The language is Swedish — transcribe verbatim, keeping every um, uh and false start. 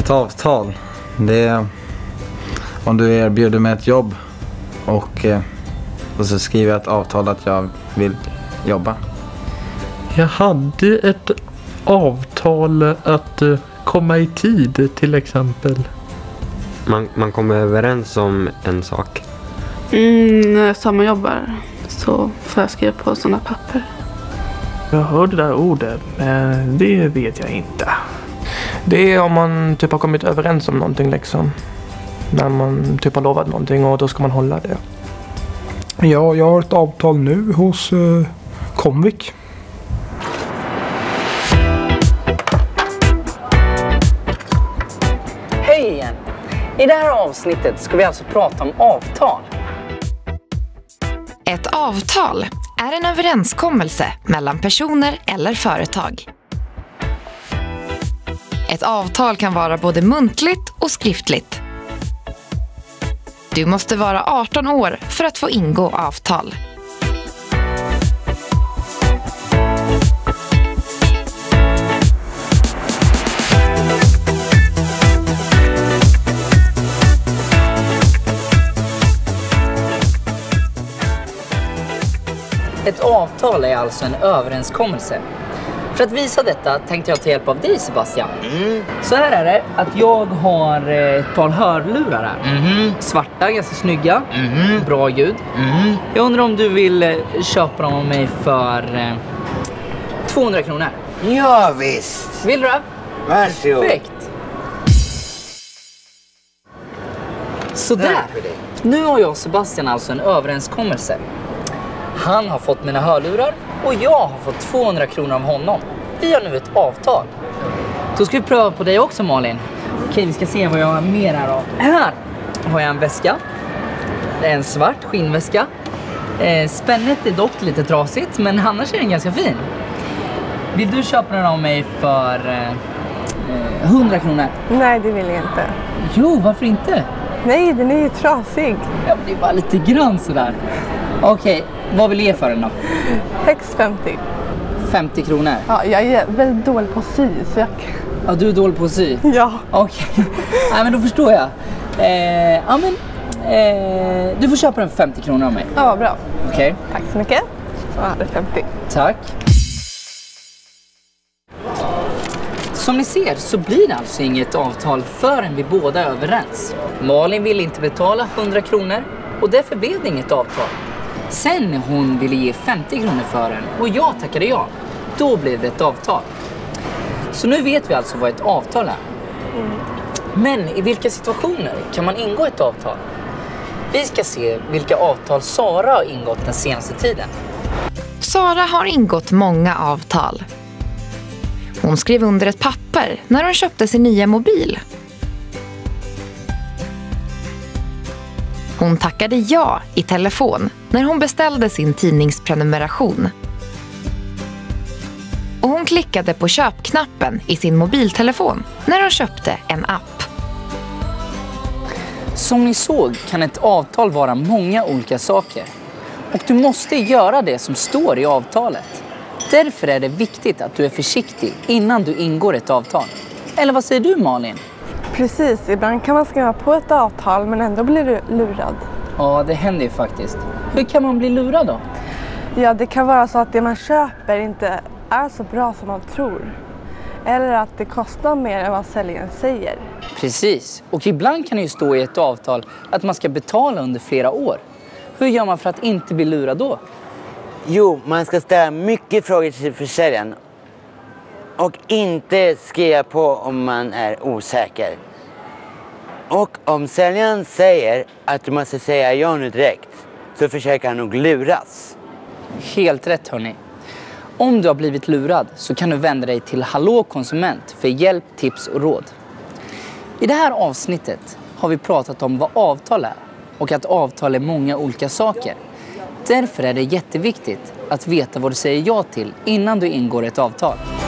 Ett avtal, det är om du erbjuder mig ett jobb och, och så skriver jag ett avtal att jag vill jobba. Jag hade ett avtal att komma i tid till exempel. Man, man kommer överens om en sak. Mm, när samma jobbar så får jag skriva på sådana papper. Jag hörde det där ordet, men det vet jag inte. Det är om man typ har kommit överens om någonting liksom. När man typ har lovat någonting och då ska man hålla det. Ja, jag har ett avtal nu hos uh, Comvik. Hej igen! I det här avsnittet ska vi alltså prata om avtal. Ett avtal är en överenskommelse mellan personer eller företag. Ett avtal kan vara både muntligt och skriftligt. Du måste vara arton år för att få ingå avtal. Ett avtal är alltså en överenskommelse. För att visa detta tänkte jag ta hjälp av dig, Sebastian. Mm. Så här är det att jag har ett par hörlurar här. Mm. Svarta, ganska snygga. Mm. Bra ljud. Mm. Jag undrar om du vill köpa dem av mig för eh, tvåhundra kronor. Ja visst. Vill du det? Varsågod. Perfekt. Sådär. Nu har jag och Sebastian alltså en överenskommelse. Han har fått mina hörlurar och jag har fått tvåhundra kronor av honom. Vi har nu ett avtal. Då ska vi pröva på dig också, Malin. Okej, vi ska se vad jag har mer här då. Här har jag en väska. Det är en svart skinnväska. Eh, spännet är dock lite trasigt, men annars är den ganska fin. Vill du köpa den av mig för eh, hundra kronor? Nej, det vill jag inte. Jo, varför inte? Nej, den är ju trasig. Ja, det är bara lite grann sådär. Okej, vad vill du ge för den då? Högst femtio. femtio kronor? Ja, jag är väldigt dålig på att sy, så jag... Ja, du är dålig på att sy? Ja. Okej, nej men då förstår jag. Eh, ja men, eh, du får köpa den för femtio kronor av mig. Ja, vad bra. Okej. Tack så mycket. Så hade femtio. Tack. Som ni ser så blir det alltså inget avtal förrän vi båda är överens. Malin ville inte betala hundra kronor och därför blev det inget avtal. Sen när hon ville ge femtio kronor för den och jag tackade ja, då blev det ett avtal. Så nu vet vi alltså vad ett avtal är. Mm. Men i vilka situationer kan man ingå ett avtal? Vi ska se vilka avtal Sara har ingått den senaste tiden. Sara har ingått många avtal. Hon skrev under ett papper när hon köpte sin nya mobil. Hon tackade ja i telefon när hon beställde sin tidningsprenumeration. Och hon klickade på köpknappen i sin mobiltelefon när hon köpte en app. Som ni såg kan ett avtal vara många olika saker. Och du måste göra det som står i avtalet. Därför är det viktigt att du är försiktig innan du ingår ett avtal. Eller vad säger du, Malin? Precis, ibland kan man skriva på ett avtal men ändå blir du lurad. Ja, det händer ju faktiskt. Hur kan man bli lurad då? Ja, det kan vara så att det man köper inte är så bra som man tror. Eller att det kostar mer än vad säljaren säger. Precis, och ibland kan det ju stå i ett avtal att man ska betala under flera år. Hur gör man för att inte bli lurad då? Jo, man ska ställa mycket frågor till försäljaren och inte skriva på om man är osäker. Och om säljaren säger att du måste säga ja nu direkt så försöker han nog luras. Helt rätt, hörni. Om du har blivit lurad så kan du vända dig till Hallå konsument för hjälp, tips och råd. I det här avsnittet har vi pratat om vad avtal är och att avtal är många olika saker. Därför är det jätteviktigt att veta vad du säger ja till innan du ingår ett avtal.